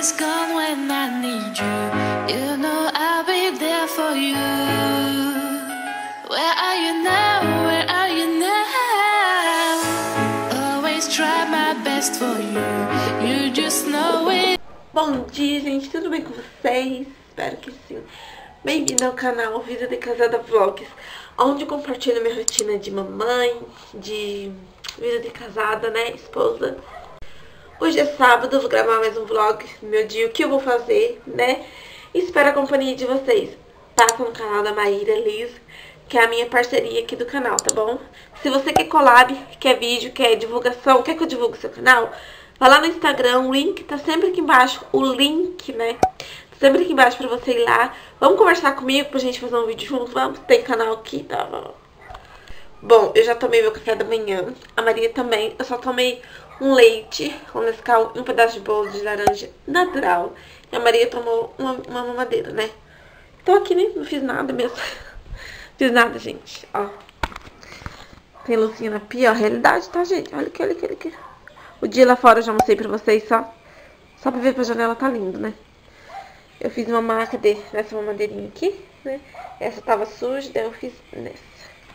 always come when I need you. You know I'll be there for you. Where are you now? Where are you now? Always try my best for you. You just know it. Bom dia, gente. Tudo bem com vocês? Espero que sim. Bem-vindo ao canal Vida de Casada Vlogs, onde eu compartilho minha rotina de mamãe, de vida de casada, né, esposa. Hoje é sábado, vou gravar mais um vlog do meu dia, o que eu vou fazer, né? Espero a companhia de vocês. Passa no canal da Maíra Liz, que é a minha parceria aqui do canal, tá bom? Se você quer collab, quer vídeo, quer divulgação, quer que eu divulgue seu canal, vai lá no Instagram, o link tá sempre aqui embaixo, o link, né? Tá sempre aqui embaixo pra você ir lá. Vamos conversar comigo pra gente fazer um vídeo junto, vamos? Tem canal aqui, tá? Bom, eu já tomei meu café da manhã, a Maria também. Eu só tomei um leite com Nescau e um pedaço de bolo de laranja natural. E a Maria tomou uma mamadeira, né? Tô aqui, né? Não fiz nada mesmo. Fiz nada, gente, ó. Tem luzinha na pia, ó. Realidade, tá, gente? Olha aqui, olha aqui, olha aqui. O dia lá fora eu já mostrei pra vocês, só pra ver pra janela, tá lindo, né? Eu fiz uma marca nessa mamadeirinha aqui, né? Essa tava suja, daí eu fiz nessa.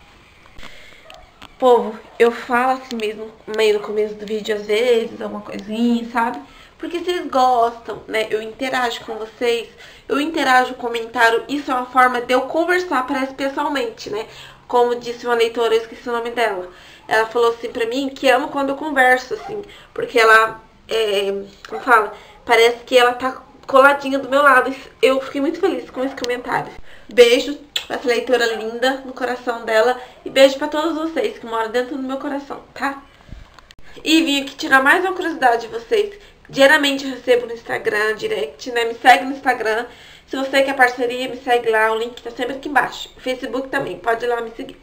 Povo, eu falo assim mesmo, meio no começo do vídeo, às vezes, alguma coisinha, sabe? Porque vocês gostam, né? Eu interajo com vocês, eu interajo com comentário, isso é uma forma de eu conversar, parece pessoalmente, né? Como disse uma leitora, eu esqueci o nome dela. Ela falou assim pra mim que ama quando eu converso, assim, porque ela, como fala, parece que ela tá coladinha do meu lado. Eu fiquei muito feliz com esse comentário. Beijo pra essa leitora linda no coração dela. E beijo pra todos vocês que moram dentro do meu coração, tá? E vim aqui tirar mais uma curiosidade de vocês. Diariamente eu recebo no Instagram, direct, né? Me segue no Instagram. Se você quer parceria, me segue lá. O link tá sempre aqui embaixo. O Facebook também, pode ir lá me seguir.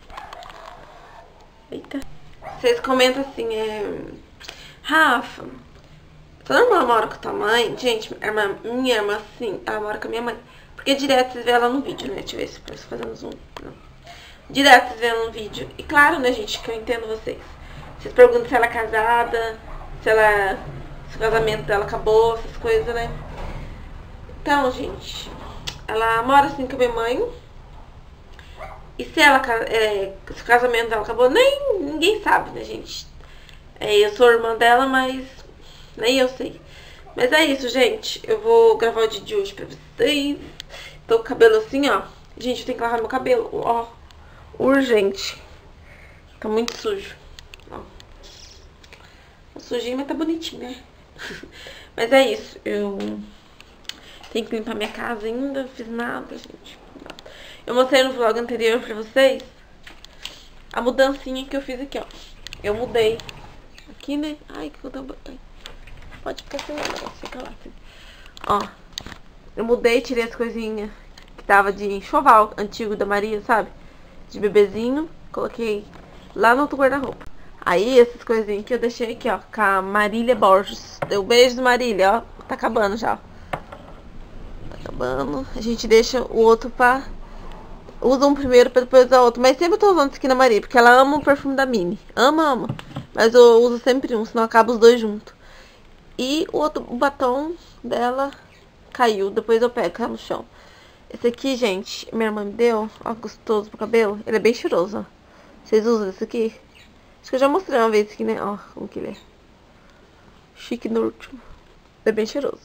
Eita. Vocês comentam assim, Rafa, sua irmã mora com tua mãe? Gente, minha irmã, sim, ela mora com a minha mãe. Porque direto vocês vê ela no vídeo, né? Deixa eu ver se eu posso fazer um zoom. Não. Direto vocês vê ela no vídeo. E claro, né, gente, que eu entendo vocês. Vocês perguntam se ela é casada, se o casamento dela acabou, essas coisas, né? Então, gente, ela mora assim com a minha mãe. E se o casamento dela acabou, ninguém sabe, né, gente? Eu sou irmã dela, mas nem eu sei. Mas é isso, gente. Eu vou gravar o dia de hoje pra vocês. Tô com o cabelo assim, ó. Gente, eu tenho que lavar meu cabelo, ó. Urgente. Tá muito sujo. Ó. Tá sujinho, mas tá bonitinho, né? Mas é isso. Eu tenho que limpar minha casa ainda. Não fiz nada, gente. Eu mostrei no vlog anterior pra vocês a mudancinha que eu fiz aqui, ó. Eu mudei. Aqui, né? Ai, que eu tô... Pode ficar sem negócio, fica lá. Assim. Ó, eu mudei, tirei as coisinhas que tava de enxoval antigo da Maria, sabe? De bebezinho, coloquei lá no outro guarda-roupa. Aí, essas coisinhas que eu deixei aqui, ó, com a Marília Borges. Deu um beijo, Marília, ó. Tá acabando já, ó. Tá acabando. A gente deixa o outro pra... Usa um primeiro pra depois usar outro. Mas sempre eu tô usando esse aqui na Maria, porque ela ama o perfume da Mini. Ama. Mas eu uso sempre um, senão acaba os dois juntos. E o batom dela caiu, depois eu pego, caiu no chão. Esse aqui, gente, minha irmã me deu, ó, gostoso pro cabelo. Ele é bem cheiroso, ó. Vocês usam esse aqui? Acho que eu já mostrei uma vez aqui, né? Ó, como que ele é. Chique no último. Ele é bem cheiroso.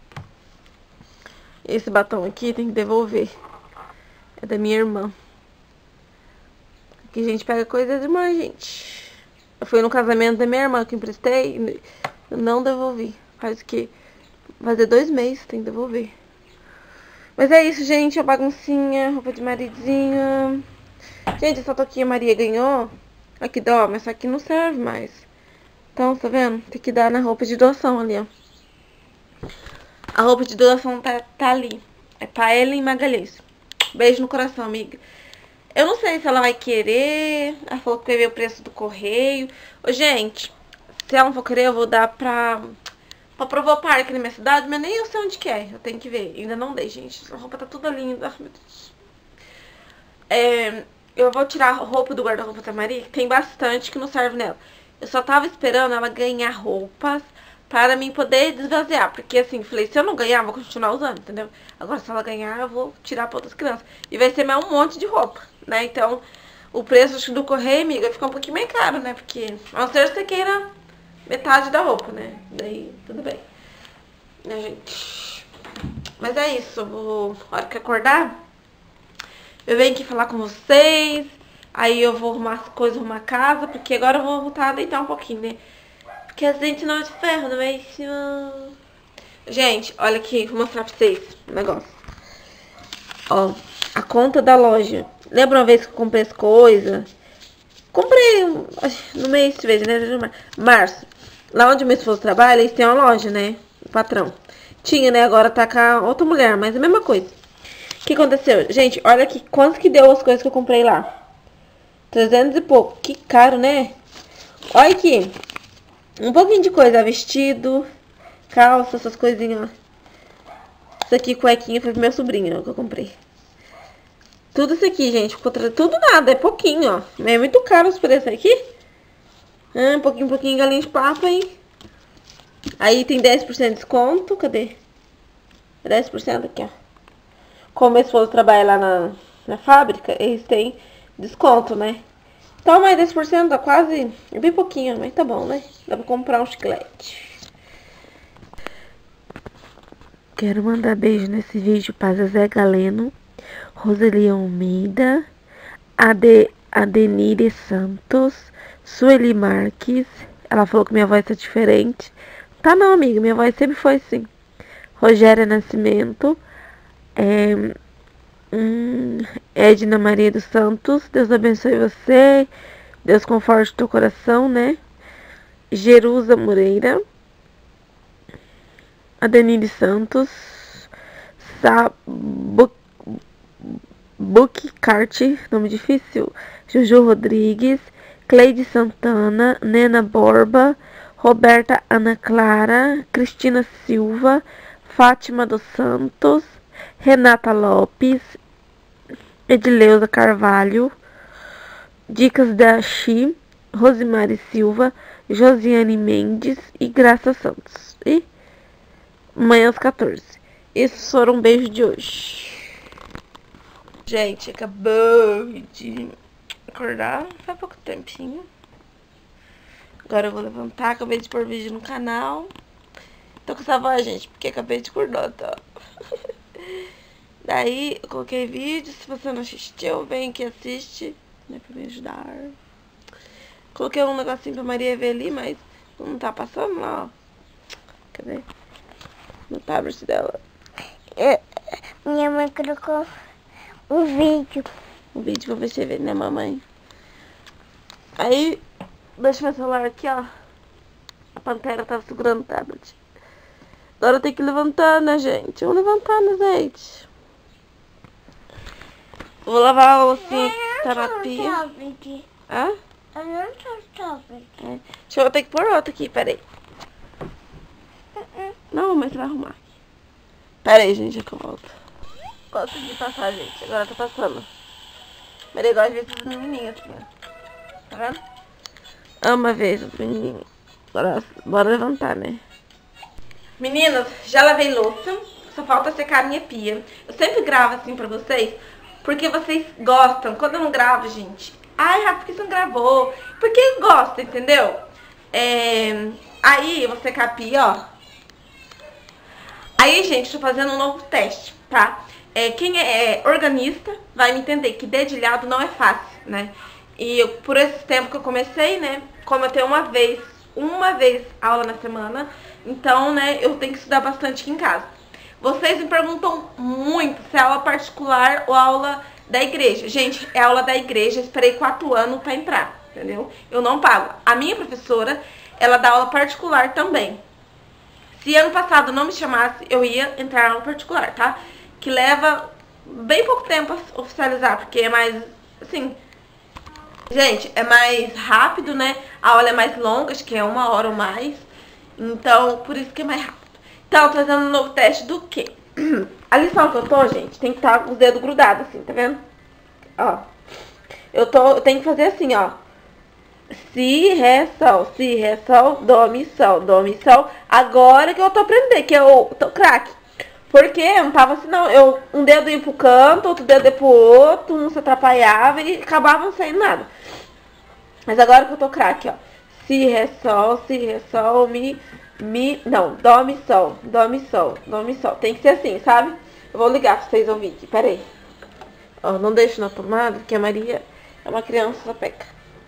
Esse batom aqui tem que devolver. É da minha irmã. Aqui a gente pega coisa da irmã, gente. Eu fui no casamento da minha irmã que emprestei. Eu não devolvi. Faz o quê? Vai fazer 2 meses, tem que devolver. Mas é isso, gente. A baguncinha, roupa de maridinha. Gente, essa toquinha a Maria ganhou. Aqui dó, mas essa aqui não serve mais. Então, tá vendo? Tem que dar na roupa de doação ali, ó. A roupa de doação tá ali. É pra Ellen Magalhães. Beijo no coração, amiga. Eu não sei se ela vai querer. Ela falou que vai ver o preço do correio. Ô, gente, se ela não for querer, eu vou dar pra Provopar aqui na minha cidade, mas nem eu sei onde que é. Eu tenho que ver. Ainda não dei, gente. A roupa tá toda linda. Ai, meu Deus. Eu vou tirar a roupa do guarda-roupa da Maria, que tem bastante que não serve nela. Eu só tava esperando ela ganhar roupas para mim poder desvaziar. Porque assim, falei, se eu não ganhar, vou continuar usando, entendeu? Agora, se ela ganhar, eu vou tirar para outras crianças. E vai ser mais um monte de roupa, né? Então, o preço acho que do correio, amiga, fica um pouquinho mais caro, né? Porque, a não ser que você queira metade da roupa, né? Daí, tudo bem. Né, gente? Mas é isso, eu vou, a hora que acordar, eu venho aqui falar com vocês. Aí eu vou arrumar as coisas, arrumar a casa, porque agora eu vou voltar a deitar um pouquinho, né? Porque a gente não é de ferro, não é isso? Gente, olha aqui, vou mostrar pra vocês o negócio. Ó, a conta da loja. Lembra uma vez que eu comprei as coisas? Comprei no mês, veja, né? Março. Lá onde meu esposo trabalha, eles têm uma loja, né? O patrão. Tinha, né? Agora tá com a outra mulher, mas é a mesma coisa. O que aconteceu? Gente, olha aqui quanto que deu as coisas que eu comprei lá. 300 e pouco. Que caro, né? Olha aqui. Um pouquinho de coisa. Vestido, calça, essas coisinhas, ó. Isso aqui, cuequinha, foi pro meu sobrinho, ó, que eu comprei. Tudo isso aqui, gente. Tudo nada. É pouquinho, ó. É muito caro os preços aqui. Um pouquinho, galinha de papo, hein? Aí tem 10% de desconto. Cadê? 10% aqui, ó. Como meu esposo trabalha lá na fábrica, eles têm desconto, né? Então, mais 10% dá quase... É bem pouquinho, mas tá bom, né? Dá pra comprar um chiclete. Quero mandar beijo nesse vídeo para Zezé Galeno, Roseli Almeida, Adenire Santos, Sueli Marques. Ela falou que minha voz tá diferente. Tá não, amiga. Minha voz sempre foi assim. Rogéria Nascimento. Edna Maria dos Santos, Deus abençoe você, Deus conforte teu coração, né? Jerusa Moreira, Adenire Santos, Book Cart, nome difícil, Juju Rodrigues, Cleide Santana, Nena Borba, Roberta Ana Clara, Cristina Silva, Fátima dos Santos, Renata Lopes, Edileuza Carvalho, Dicas da Xi, Rosimari Silva, Josiane Mendes e Graça Santos. E amanhã às 14. Esses foram um beijo de hoje. Gente, acabou de acordar faz pouco tempinho. Agora eu vou levantar, acabei de pôr vídeo no canal. Tô com essa voz, gente, porque acabei de acordar, tá? Daí eu coloquei vídeo. Se você não assistiu, vem aqui e assiste, né, pra me ajudar. Coloquei um negocinho pra Maria ver ali, mas não tá passando lá, ó. Cadê? No tablet dela. Minha mãe colocou um vídeo. Um vídeo pra você ver, né, mamãe? Aí, deixa meu celular aqui, ó. A Pantera tava segurando o tablet. Agora eu tenho que levantar, né, gente? Vamos levantar, né, gente? Vou lavar a loucinha que tá na pia. Hã? Eu não tô tablet. Deixa eu ter que pôr outra aqui, peraí. Não, mas você vai arrumar. Peraí, gente, é que eu volto. Consegui passar, gente. Agora tá passando. Mas eu gosto de ver esses menininhos aqui, ó. Tá vendo? Ama ver esses menininhos. Agora, bora levantar, né? Meninas, já lavei louça. Só falta secar a minha pia. Eu sempre gravo assim pra vocês, porque vocês gostam. Quando eu não gravo, gente... Ai, Rafa, por que você não gravou? Porque gosta, entendeu? Aí, eu vou secar a pia, ó. Aí, gente, tô fazendo um novo teste, tá? Quem é organista vai me entender que dedilhado não é fácil, né? E eu, por esse tempo que eu comecei, né? Como eu tenho uma vez aula na semana, então, né, eu tenho que estudar bastante aqui em casa. Vocês me perguntam muito se é aula particular ou aula da igreja. Gente, é aula da igreja, esperei 4 anos pra entrar, entendeu? Eu não pago. A minha professora, ela dá aula particular também. Se ano passado não me chamasse, eu ia entrar na aula particular, tá? Que leva bem pouco tempo a oficializar, porque é mais, assim... Gente, é mais rápido, né? A aula é mais longa, acho que é 1 hora ou mais. Então, por isso que é mais rápido. Então, tô fazendo um novo teste do quê? A lição que eu tô, gente, tem que estar com os dedos grudados, assim, tá vendo? Ó. Eu tenho que fazer assim, ó. Si, Ré, Sol. Si, Ré, Sol, Dó, Mi, Sol. Dó, Mi, Sol. Agora que eu tô aprendendo, que eu tô craque. Porque eu não tava assim, não. Um dedo ia pro canto, outro dedo ia pro outro, um se atrapalhava e acabava não saindo nada. Mas agora que eu tô craque, ó. Si, Ré, Sol, Mi, não, Dó, Mi, Sol. Dó, Mi, Sol. Dó, Mi, Sol. Tem que ser assim, sabe? Eu vou ligar pra vocês ouvirem aqui, pera aí. Ó, não deixo na tomada, porque a Maria é uma criança sapeca.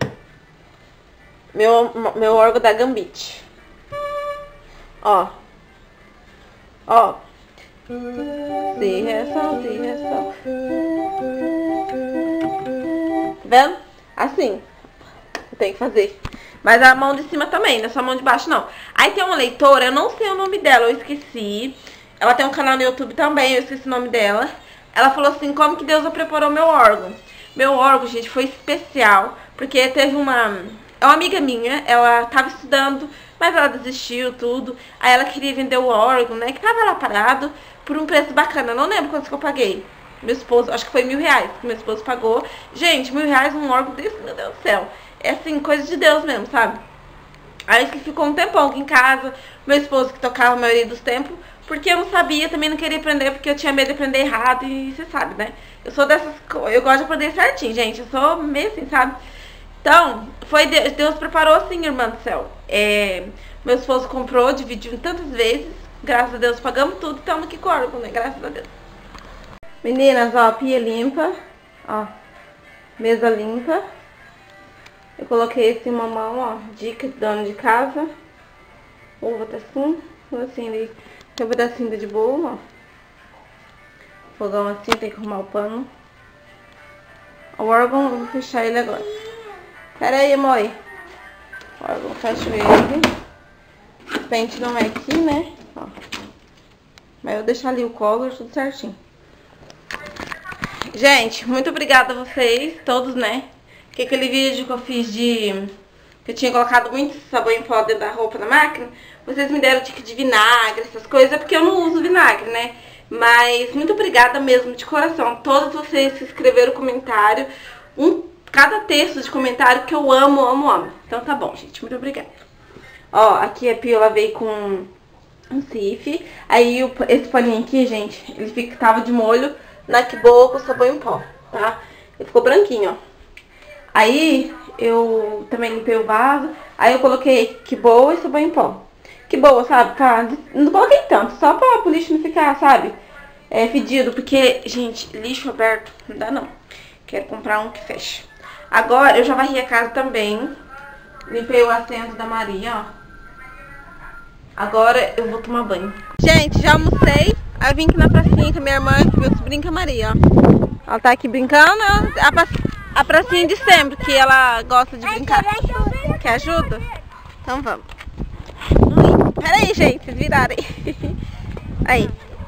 Meu órgão da Gambit. Ó. Ó. Si, Ré, Sol, Si, Ré, Sol. Tá vendo? Assim. Eu tenho que fazer. Mas a mão de cima também, não é só a mão de baixo, não. Aí tem uma leitora, eu não sei o nome dela, eu esqueci. Ela tem um canal no YouTube também, eu esqueci o nome dela. Ela falou assim, como que Deus preparou meu órgão. Meu órgão, gente, foi especial, porque teve uma amiga minha, ela tava estudando, mas ela desistiu, tudo. Aí ela queria vender o órgão, né, que tava lá parado, por um preço bacana. Eu não lembro quanto que eu paguei. Meu esposo, acho que foi R$1.000 que meu esposo pagou. Gente, R$1.000 um órgão desse, meu Deus do céu. É assim, coisa de Deus mesmo, sabe? Aí que ficou um tempão aqui em casa, meu esposo que tocava a maioria dos tempos, porque eu não sabia, também não queria aprender, porque eu tinha medo de aprender errado, e você sabe, né? Eu sou dessas coisas, eu gosto de aprender certinho, gente, eu sou meio assim, sabe? Então, foi Deus preparou assim, irmã do céu. Meu esposo comprou, dividiu em tantas vezes, graças a Deus pagamos tudo, estamos aqui com o órgão, né? Graças a Deus. Meninas, ó, pia limpa, ó, mesa limpa. Eu coloquei esse mamão, ó, dica de dono de casa. Uva tá assim, ali. Tem um pedacinho de bolo, ó. Fogão assim, tem que arrumar o pano. O órgão, eu vou fechar ele agora. Pera aí, amor. O órgão, fecho ele. O pente não é aqui, né? Ó. Mas eu vou deixar ali o collar, tudo certinho. Gente, muito obrigada a vocês, todos, né? Que aquele vídeo que eu fiz que eu tinha colocado muito sabão em pó dentro da roupa da máquina, vocês me deram dica de vinagre, essas coisas, porque eu não uso vinagre, né? Mas muito obrigada mesmo, de coração, a todos vocês que escreveram comentário, cada texto de comentário que eu amo, amo, amo. Então tá bom, gente, muito obrigada. Ó, aqui a pia eu lavei com um sif, aí esse paninho aqui, gente, ele tava de molho na que boa com sabão em pó, tá? Ele ficou branquinho, ó. Aí, eu também limpei o vaso. Aí eu coloquei que boa e sabão em pó. Que boa, sabe? Tá? Não coloquei tanto, só pra o lixo não ficar, sabe? Fedido, porque, gente, lixo aberto não dá não. Quero comprar um que fecha. Agora, eu já varri a casa também. Limpei o assento da Maria, ó. Agora eu vou tomar banho. Gente, já almocei. Aí eu vim aqui na pracinha com a minha irmã, que meu sobrinho com a Maria, ó. Ela tá aqui brincando, a pracinha de sempre, que ela gosta de brincar. Quer ajuda? Então vamos. Pera aí, gente, vocês viraram aí. Aí.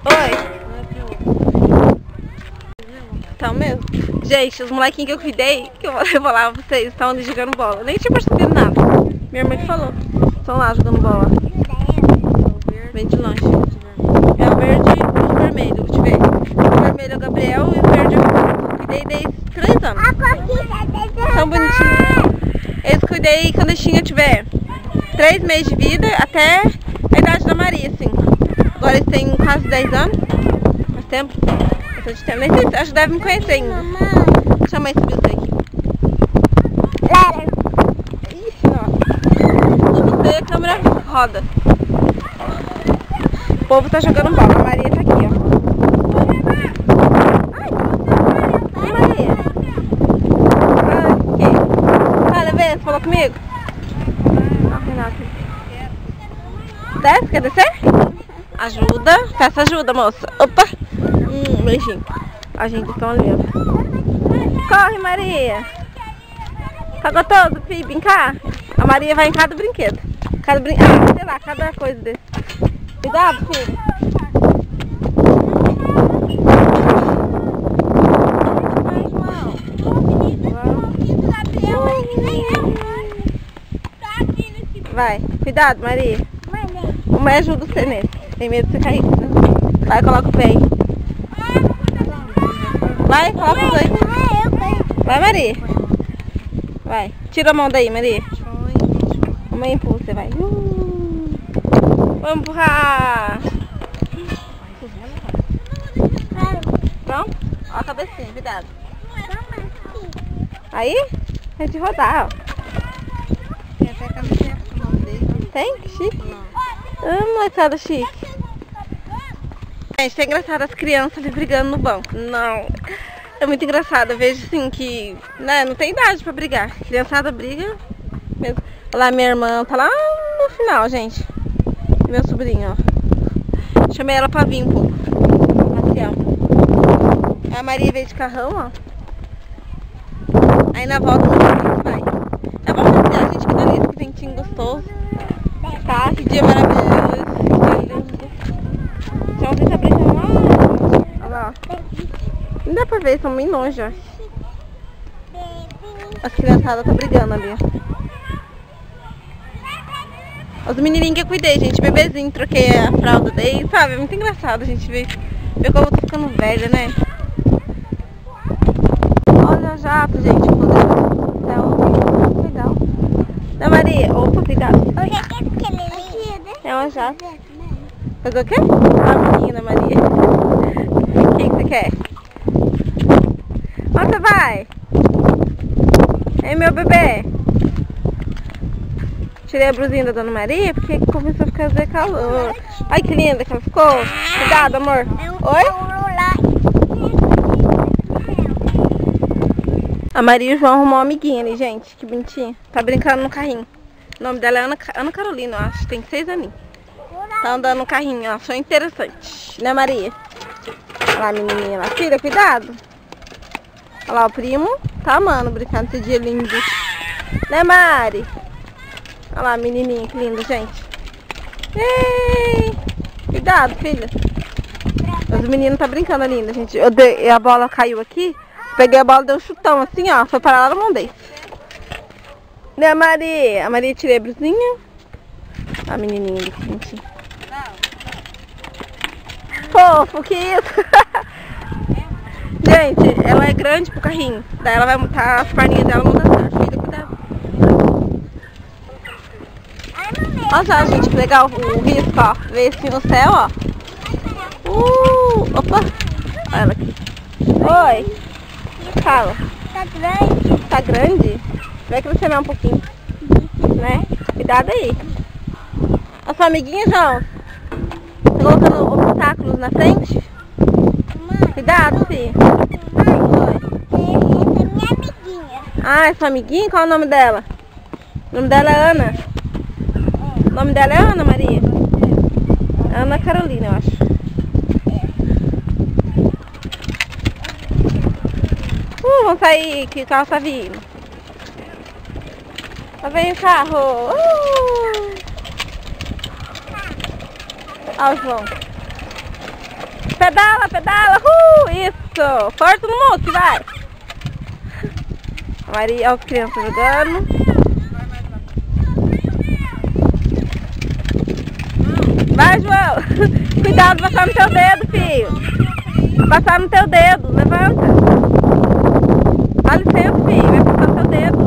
Oi. Então mesmo. Gente, os molequinhos que eu cuidei, que eu vou lá, vocês estão ali jogando bola. Nem tinha percebido nada. Minha irmã que falou. Estão lá jogando bola. Vem de longe. É o verde e o vermelho, deixa eu ver. O vermelho é o Gabriel e o verde é o Gabriel. Cuidei desde 3 anos. Tão bonitinho. Eles cuidei quando a Xinha tiver 3 meses de vida, até a idade da Maria, assim. Agora eles têm quase 10 anos. Faz tempo. Bastante tempo. Nem sei, acho que devem me conhecer ainda. Deixa a mãe subir isso aqui. Ixi, ó. Você, a câmera roda. O povo tá jogando bola. A Maria tá aqui, ó. Ai, Maria. Fala, vem, falou comigo? Desce, quer descer? Ajuda. Peça ajuda, moça. Opa. Beijinho. A gente tá ali, ó. Corre, Maria. Tá gostoso, filho, brincar? A Maria vai em cada brinquedo. Sei lá, cada coisa desse. Cuidado, filho. Vai, cuidado, Maria. Mamãe ajuda você nesse. Tem medo de você cair. Vai, coloca o pé aí. Vai, coloca os dois. Vai, Maria. Vai. Tira a mão daí, Maria. Mamãe empurra, você vai. Vamos empurrar. Pronto? Ó a cabecinha, cuidado. Aí, é de rodar, ó. Tem até camiseta com o nome dele. Tem? Que chique. Molecada chique. Gente, é engraçado as crianças ali brigando no banco. Não. É muito engraçado. Eu vejo assim que, né, não tem idade pra brigar. A criançada briga mesmo. Olha lá, minha irmã tá lá no final, gente. E meu sobrinho, ó. Chamei ela pra vir um pouco. Passear. A Maria veio de carrão, ó. Aí na volta não vai. É bom passear, gente, que delícia, que ventinho gostoso. Tá, que dia maravilhoso. Que dia lindo. Ontem tá brincando lá. Olha lá. Não dá pra ver, são bem longe, ó. As criançadas tá brigando ali. Os menininhos que eu cuidei, gente. Bebezinho, troquei a fralda dele, sabe? É muito engraçado a gente ver como eu tô ficando velha, né? Olha o jato, gente. Legal. Da Maria. Opa, cuidado. É uma jato. Fazer o quê? A menina, Maria. O que você quer? Onde você vai? Ei, meu bebê. Tirei a blusinha da Dona Maria porque começou a fazer calor. Ai, que linda que ela ficou. Cuidado, amor. Oi? A Maria e o João arrumou uma amiguinha ali, gente. Que bonitinha. Tá brincando no carrinho. O nome dela é Ana Carolina, eu acho. Tem 6 aninhos. Tá andando no carrinho, ó. Achou interessante. Né, Maria? Olha lá a menininha lá. Filha, cuidado. Olha lá o primo. Tá amando brincar nesse dia lindo. Né, Mari? Olha lá a menininha, que linda, gente. Ei! Cuidado, filha. Os meninos tá brincando ali ainda, gente. A bola caiu aqui. Peguei a bola, dei um chutão assim, ó. Foi parar lá no mão dele. Né, Maria? A Maria tirei a blusinha. A menininha ali, que bonitinha. Fofo, que isso? Gente, ela é grande pro carrinho. Daí ela vai montar as perninhas dela, não dá certo. Filha, cuidado. Olha só, gente, que legal o risco, ó. Ver assim no céu, ó. Opa. Olha ela aqui. Oi. Fala. Tá grande. Tá grande? Vai crescer mais um pouquinho. Né? Cuidado aí. A sua amiguinha, João? Tá colocando obstáculos na frente? Cuidado, filho. Essa é minha amiguinha. Ah, é sua amiguinha? Qual é o nome dela? O nome dela é Ana. O nome dela é Ana, Maria? Ana Carolina, eu acho. Vamos sair, que o carro tá vindo. Tá vendo o carro? Olha o João. Pedala, pedala. Isso. Força no monte, vai. A Maria, olha as crianças jogando. Vai, João. Cuidado, vai passar no teu dedo, filho. Vai passar no teu dedo. Levanta. Dá licença, filho. Vai passar no teu dedo.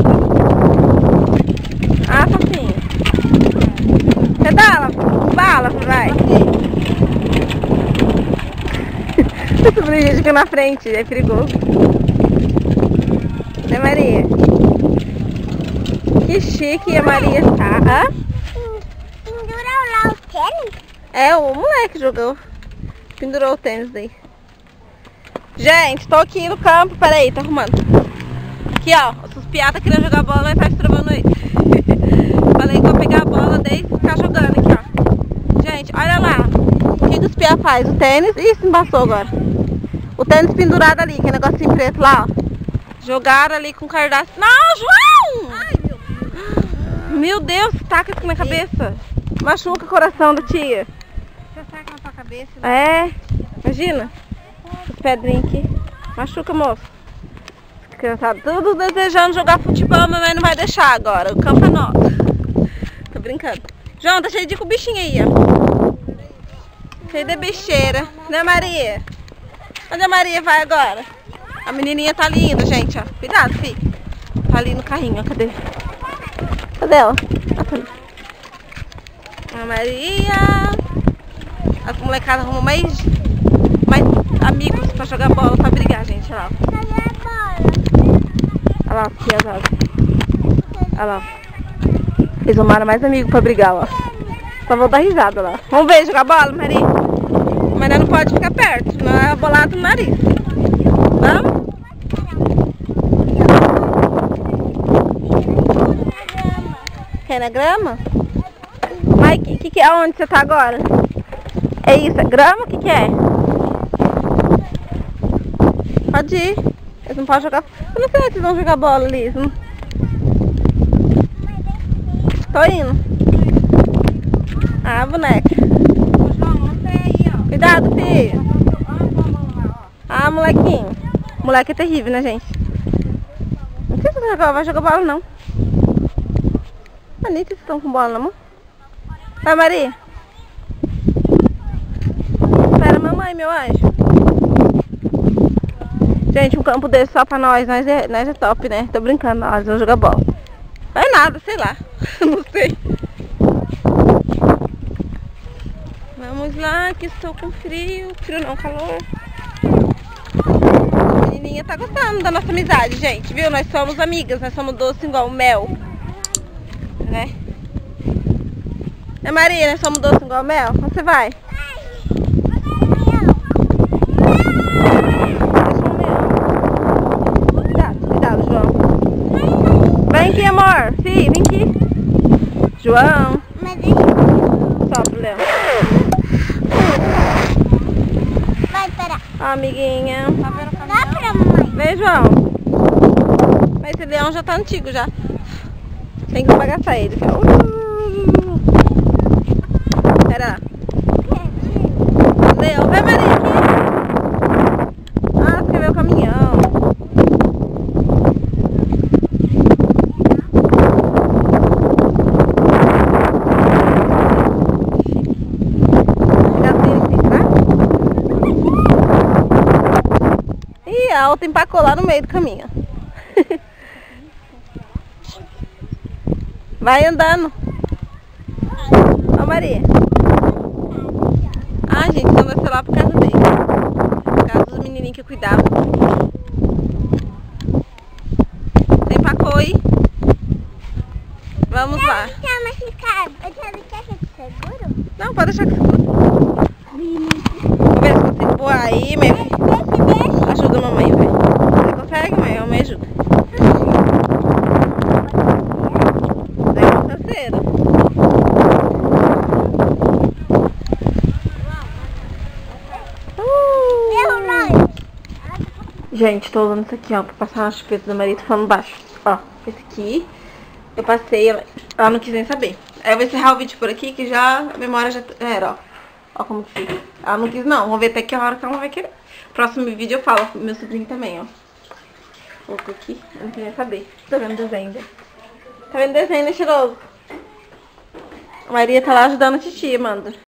Ah, fofinho. Pedala. Bala, vai. O sobrinho fica na frente. É perigoso. Né, Maria? Que chique a Maria está. Hã? Pendurou lá o tênis? É, o moleque jogou. Pendurou o tênis aí. Gente, tô aqui no campo. Peraí, tô arrumando. Aqui, ó. Os piatas querendo jogar bola, mas tá estrovando aí. Falei que eu pegar a bola daí e ficar jogando aqui, ó. Gente, olha lá. O que os piá faz? O tênis. Ih, se embaçou agora. O tênis pendurado ali, que é negocinho preto lá, ó. Jogaram ali com cardápio. Não, João! Ai, meu Deus. Meu Deus, taca isso na cabeça. Machuca o coração da tia. Você saca na tua cabeça? É, imagina. As pedrinhas aqui. Machuca, moço. Criançada, tudo desejando jogar futebol, mas mamãe não vai deixar agora. O campo é nosso. Tô brincando. João, tá cheio de bichinho aí, ó. Cheio de bicheira. Né, Maria? Onde a Maria vai agora? A menininha tá linda, gente, ó. Cuidado, filho. tá ali no carrinho, ó. Cadê? Cadê ela? Ah, tá ali. A Maria. As molecadas arrumam mais amigos pra jogar bola, pra brigar, gente. Olha lá. Cadê a bola? Olha lá, aqui as asas. Olha lá. Eles arrumaram mais amigos pra brigar, ó. Só vou dar risada lá. Vamos ver jogar bola, Maria? Mas não pode ficar perto, senão é bolado no nariz. Vamos? Quer na grama? Mike, que é? Onde você tá agora? É isso? É grama? O que é? Pode ir. Eles não podem jogar. Eu não sei se eles vão jogar bola ali. Não... Tô indo. Ah, boneca. João, não sei aí, ó. Cuidado, filho. Ó. Ah, molequinho. Moleque é terrível, né, gente? Não sei se vai jogar bola, não. Anitta, vocês estão com bola na mão? Vai, Maria. Espera a mamãe, meu anjo. Gente, um campo desse só pra nós é top, né? Tô brincando, nós vamos jogar bola. Não é nada, sei lá. Não sei. Vamos lá, que estou com frio. Frio não, calor. A menininha tá gostando da nossa amizade, gente. Viu? Nós somos amigas, nós somos doces igual mel. Né? É, Maria, nós somos doces igual mel? Onde você vai? Cuidado, João. Vem aqui, amor. Sim, vem aqui. João. Mas deixa Sobe, Leão. vai parar. Ó, amiguinha. Tá vendo o Dá caminhão? pra mamãe. Vem, João. Mas esse leão já tá antigo já. Tem que bagaçar ele. Pera lá. Leão, vai, Maria, aqui. Ah, você quer ver o caminhão. Ih, a outra empacou lá no meio do caminho. Vai andando. Ó, Maria. Ah, gente, então vai ser lá por casa dele. Por causa dos menininhos que cuidavam. Você empacou aí? Vamos lá. Deixa eu ficar. Eu já vi que é seguro. Não, pode deixar que segura. Vou ver se consigo voar aí, meu filho. Deixa. Ajuda a mamãe, velho. Você consegue, mãe? A mamãe ajuda. É uma canseira. Gente, tô usando isso aqui, ó, pra passar nas chupetas da Maria, tô falando baixo. Ó, esse aqui, eu passei, ela não quis nem saber. Aí eu vou encerrar o vídeo por aqui, que já a memória já era, ó. Ó como que fica. Ela não quis não, vamos ver até que hora que ela vai querer. Próximo vídeo eu falo, meu sobrinho também, ó. Colocou aqui, eu não queria nem saber. Tô vendo desenho ainda. Tá vendo desenho, né, cheiroso? A Maria tá lá ajudando a titia, Amanda.